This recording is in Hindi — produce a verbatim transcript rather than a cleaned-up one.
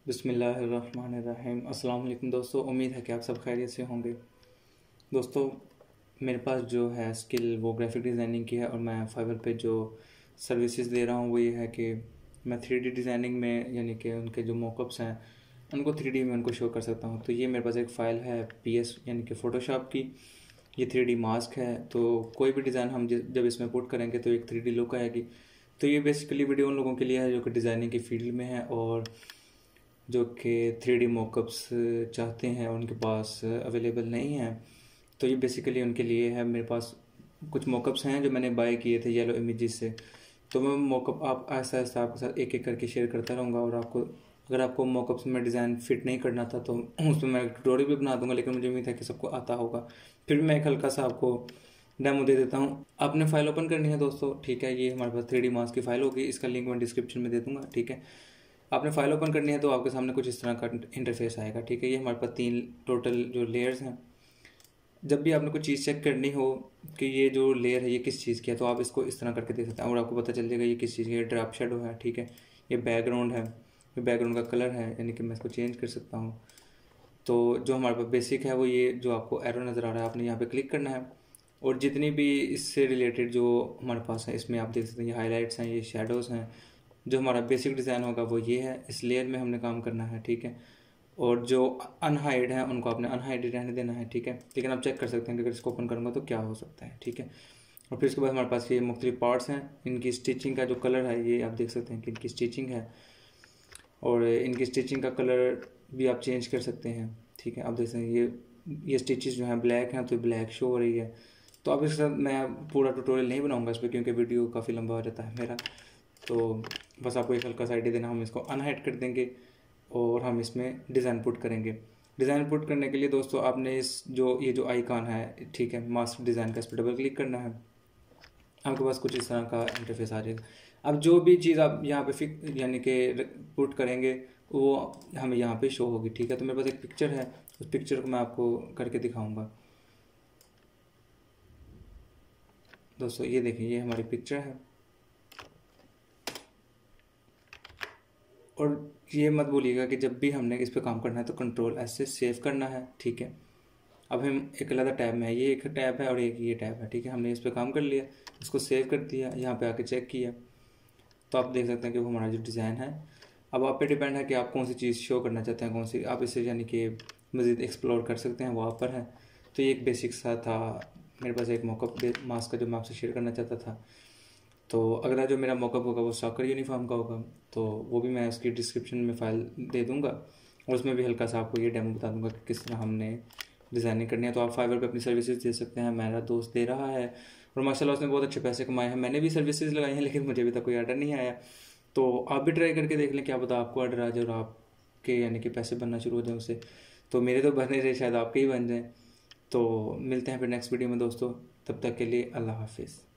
बिस्मिल्लाहिर्रहमानिर्रहीम। अस्सलाम वालेकुम दोस्तों, उम्मीद है कि आप सब खैरियत से होंगे। दोस्तों, मेरे पास जो है स्किल वो ग्राफिक डिज़ाइनिंग की है और मैं फाइवर पे जो सर्विसेज दे रहा हूँ वो ये है कि मैं थ्री डी डिज़ाइनिंग में यानी कि उनके जो मॉकअप्स हैं उनको थ्री डी में उनको शो कर सकता हूँ। तो ये मेरे पास एक फ़ाइल है पी एस यानी कि फ़ोटोशॉप की। ये थ्री डी मास्क है, तो कोई भी डिज़ाइन हम जब इसमें पुट करेंगे तो एक थ्री डी लुक आएगी। तो ये बेसिकली वीडियो उन लोगों के लिए है जो कि डिज़ाइनिंग की फील्ड में है और जो कि थ्री डी मॉकअप्स चाहते हैं, उनके पास अवेलेबल नहीं है। तो ये बेसिकली उनके लिए है। मेरे पास कुछ मॉकअप्स हैं जो मैंने बाय किए थे येलो इमेजेस से। तो मैं मॉकअप आप ऐसा ऐसा आपके साथ एक एक करके शेयर करता रहूँगा और आपको अगर आपको मॉकअप्स में डिज़ाइन फिट नहीं करना था तो उसमें मैं ट्यूटोरियल भी बना दूंगा, लेकिन मुझे उम्मीद है कि सबको आता होगा। फिर भी मैं एक हल्का सा आपको डेमो दे देता हूँ। आपने फाइल ओपन करनी है दोस्तों, ठीक है। ये हमारे पास थ्री डी मास्क की फाइल होगी, इसका लिंक मैं डिस्क्रिप्शन में दे दूँगा, ठीक है। आपने फाइल ओपन करनी है तो आपके सामने कुछ इस तरह का इंटरफेस आएगा, ठीक है। ये हमारे पास तीन टोटल जो लेयर्स हैं। जब भी आपने कोई चीज़ चेक करनी हो कि ये जो लेयर है ये किस चीज़ की है, तो आप इसको इस तरह करके देख सकते हैं और आपको पता चल जाएगा ये किस चीज़ की है। ड्रॉप शेडो है, ठीक है। ये बैकग्राउंड है, ये बैकग्राउंड का कलर है, यानी कि मैं इसको चेंज कर सकता हूँ। तो जो हमारे पास बेसिक है वो ये जो आपको एरो नज़र आ रहा है, आपने यहाँ पे क्लिक करना है और जितनी भी इससे रिलेटेड जो हमारे पास है इसमें आप देख सकते हैं ये हाईलाइट्स हैं, ये शेडोज़ हैं। जो हमारा बेसिक डिज़ाइन होगा वो ये है, इस लेयर में हमने काम करना है, ठीक है। और जो अनहाइड है उनको आपने अनहाइड रहने देना है, ठीक है। लेकिन आप चेक कर सकते हैं कि अगर इसको ओपन करूँगा तो क्या हो सकता है, ठीक है। और फिर उसके बाद हमारे पास ये मुख्तलिफ पार्ट्स हैं। इनकी स्टिचिंग का जो कलर है ये आप देख सकते हैं कि इनकी स्टिचिंग है और इनकी स्टिचिंग का कलर भी आप चेंज कर सकते हैं, ठीक है। आप देख सकते हैं ये ये स्टिचेस जो हैं ब्लैक हैं तो ब्लैक शो हो रही है। तो अब इसके साथ मैं पूरा ट्यूटोरियल नहीं बनाऊंगा इस पर क्योंकि वीडियो काफ़ी लंबा हो जाता है मेरा। तो बस आपको एक हल्का सा आइडिया देना, हम इसको अनहाइड कर देंगे और हम इसमें डिज़ाइन पुट करेंगे। डिज़ाइन पुट करने के लिए दोस्तों आपने इस जो ये जो आइकॉन है, ठीक है, मास्क डिज़ाइन का, इस पर डबल क्लिक करना है। आपके पास कुछ इस तरह का इंटरफेस आ जाएगा। अब जो भी चीज़ आप यहाँ पे फिक यानी कि पुट करेंगे वो हमें यहाँ पे शो होगी, ठीक है। तो मेरे पास एक पिक्चर है, उस पिक्चर को मैं आपको करके दिखाऊंगा। दोस्तों ये देखिए, ये हमारी पिक्चर है और ये मत बोलिएगा कि जब भी हमने इस पर काम करना है तो कंट्रोल एस से सेव करना है, ठीक है। अब हम एक अलग टैब में है, ये एक टैब है और एक ये टैब है, ठीक है। हमने इस पर काम कर लिया, इसको सेव कर दिया, यहाँ पे आके चेक किया तो आप देख सकते हैं कि वो हमारा जो डिज़ाइन है। अब आप पे डिपेंड है कि आप कौन सी चीज़ शो करना चाहते हैं, कौन सी आप इसे यानी कि मज़ीद एक्सप्लोर कर सकते हैं, वहाँ पर है। तो ये एक बेसिक सा था मेरे पास एक मॉकअप मास्क का जो मैं आपसे शेयर करना चाहता था। तो अगला जो मेरा मॉकअप होगा वो सॉकर यूनिफॉर्म का होगा, तो वो भी मैं उसकी डिस्क्रिप्शन में फ़ाइल दे दूँगा और उसमें भी हल्का सा आपको ये डेमो बता दूँगा कि किस तरह हमने डिज़ाइनिंग करनी है। तो आप फाइवर पे अपनी सर्विसेज दे सकते हैं, मेरा दोस्त दे रहा है और माशाल्लाह उसने बहुत अच्छे पैसे कमाए हैं। मैंने भी सर्विसेज लगाई हैं लेकिन मुझे अभी तक कोई ऑर्डर नहीं आया। तो आप भी ट्राई करके देख लें, क्या पता आपको ऑर्डर आ जाए और आपके यानी कि पैसे बनना शुरू हो जाए उससे। तो मेरे तो बने रहे, शायद आपके ही बन जाए। तो मिलते हैं फिर नेक्स्ट वीडियो में दोस्तों, तब तक के लिए अल्लाह हाफिज़।